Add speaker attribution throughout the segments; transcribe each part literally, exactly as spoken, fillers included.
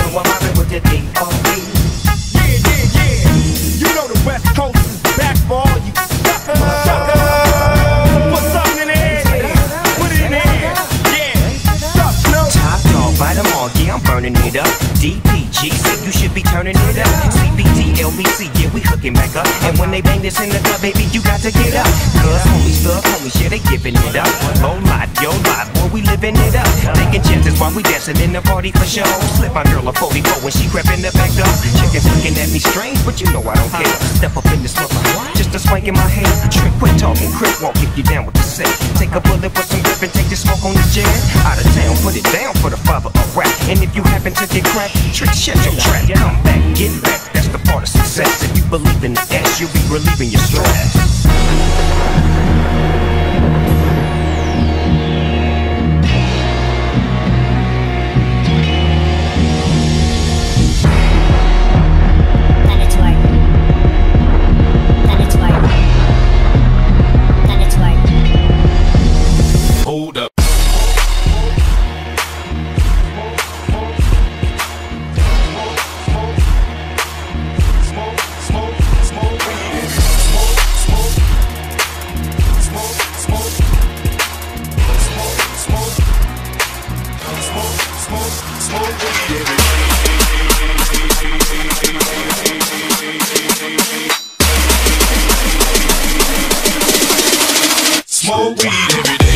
Speaker 1: know I'm mobbing with the D R E.
Speaker 2: Yeah, yeah, yeah. You know the West Coast is back for all you suckers. Put something in the air. Put it in the air. Yeah. Suck, no.
Speaker 1: Top dog, bite them all, yeah, I'm burning it up. D P G, say you should be turning it up. C B T, L B C, yeah, we hooking back up. And when they bang this in the club, baby, you got to get up. Cause homies, thug homies, yeah, they giving it up. Low life, yo life, boy, we living it up. Taking chances while we dancing in the party for show. Slip my girl a forty-four when she crept in the back door. Chickens looking at me strange, but you know I don't care. Step up in this mother, just a swank in my hand. Trick, quit talking, crip walk if you down with the set. Take a bullet for some grip and take the smoke on this jet. Out of town, put it down for the father of rap. And if you happen to get cracked, trick, shut your trap. Come back, get back, that's the part of success. If you believe in the S, you'll be relieving your stress.
Speaker 2: Hold up. Smoke weed every day.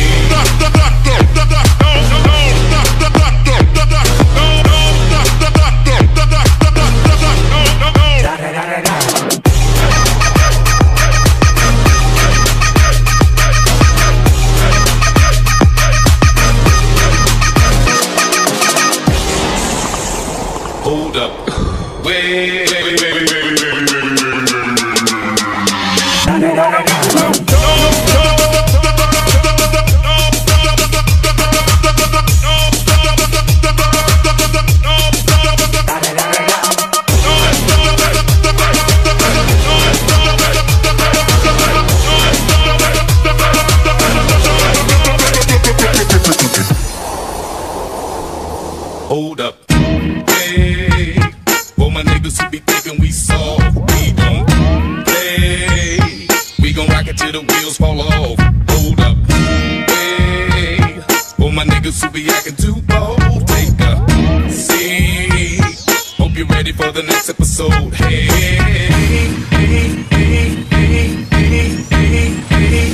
Speaker 2: Hold up. Wait, wait, wait, wait, wait, wait, hold up. Hey, for my niggas who be thinking we soft, we don't play. We gon' rock it till the wheels fall off. Hold up. Hey, for my niggas who be acting too bold, take a seat. Hope you're ready for the next episode. Hey, hey, hey, hey, hey, hey, hey, hey, hey,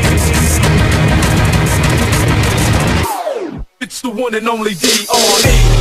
Speaker 2: it's the one and only D R E.